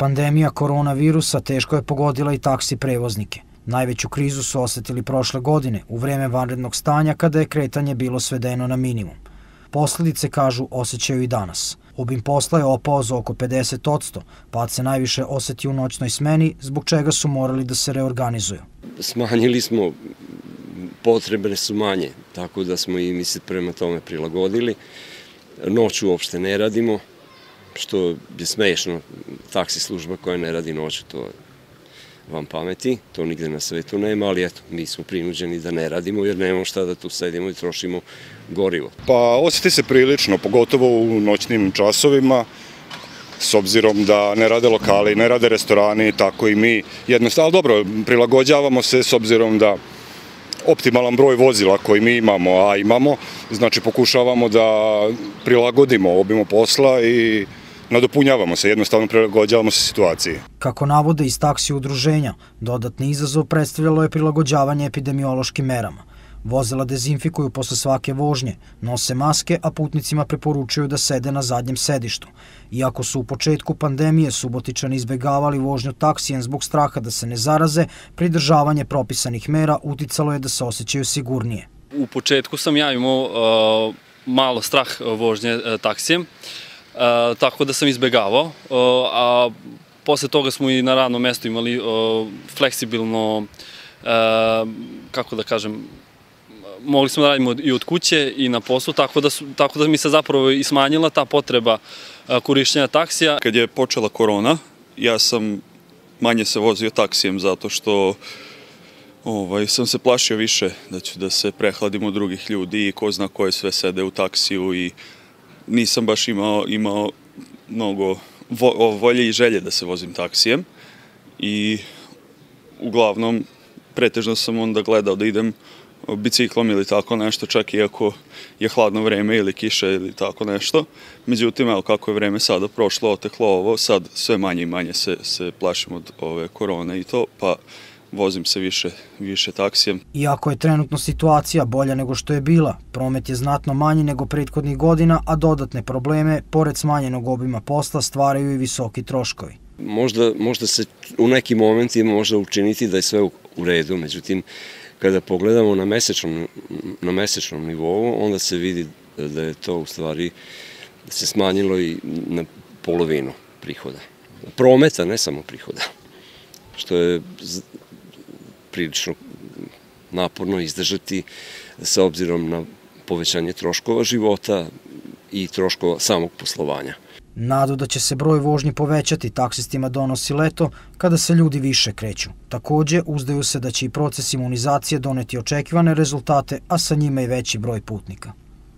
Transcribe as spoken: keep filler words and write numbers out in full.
Pandemija koronavirusa teško je pogodila i taksi prevoznike. Najveću krizu su osetili prošle godine, u vreme vanrednog stanja kada je kretanje bilo svedeno na minimum. Posledice, kažu, osjećaju i danas. Obim posla je opao za oko pedeset posto, pad se najviše oseti u noćnoj smeni, zbog čega su morali da se reorganizuju. Smanjili smo, potrebe su manje, tako da smo i mi se prema tome prilagodili. Noću uopšte ne radimo, što je smešno, taksi služba koja ne radi noću, to je vam pameti, to nigde na svetu nema, ali eto, mi smo prinuđeni da ne radimo jer nemamo šta da tu sedimo i trošimo gorivo. Pa osjeti se prilično, pogotovo u noćnim časovima, s obzirom da ne rade lokali, ne rade restorani, tako i mi. Jednostavno, dobro, prilagođavamo se s obzirom da optimalan broj vozila koji mi imamo, a imamo, znači pokušavamo da prilagodimo obimo posla i nadopunjavamo se, jednostavno prilagođavamo se situaciji. Kako navode iz taksi udruženja, dodatni izazov predstavljalo je prilagođavanje epidemiološkim merama. Vozila dezinfikuju posle svake vožnje, nose maske, a putnicima preporučuju da sede na zadnjem sedištu. Iako su u početku pandemije Subotičani izbegavali vožnju taksijem zbog straha da se ne zaraze, pridržavanje propisanih mera uticalo je da se osjećaju sigurnije. U početku sam ja imao uh, malo strah vožnje uh, taksijem, uh, tako da sam izbegavao, uh, a posle toga smo i na radnom mestu imali uh, fleksibilno, uh, kako da kažem, mogli smo da radimo i od kuće i na poslu, tako da, su, tako da mi se zapravo i smanjila ta potreba korišćenja taksija. Kad je počela korona, ja sam manje se vozio taksijem zato što ovaj, sam se plašio više da ću da se prehladim od drugih ljudi i ko zna koje sve sede u taksiju i nisam baš imao, imao mnogo vo, volje i želje da se vozim taksijem i uglavnom pretežno sam onda gledao da idem biciklom ili tako nešto, čak i ako je hladno vreme ili kiša ili tako nešto. Međutim, evo kako je vreme sada prošlo, oteklo ovo, sad sve manje i manje se, se plašim od ove korone i to, pa vozim se više, više taksijem. Iako je trenutno situacija bolja nego što je bila, promet je znatno manji nego prethodnih godina, a dodatne probleme, pored smanjenog obima posla, stvaraju i visoki troškovi. Možda, možda se u nekim momentima može učiniti da je sve u, u redu, međutim, kada pogledamo na mesečnom, na mesečnom nivou, onda se vidi da je to u stvari se smanjilo i na polovinu prihoda. Prometa, ne samo prihoda, što je prilično naporno izdržati s obzirom na povećanje troškova života i troškova samog poslovanja. Nadu da će se broj vožnji povećati taksistima donosi leto kada se ljudi više kreću. Takođe, uzdaju se da će i proces imunizacije doneti očekivane rezultate, a sa njima i veći broj putnika.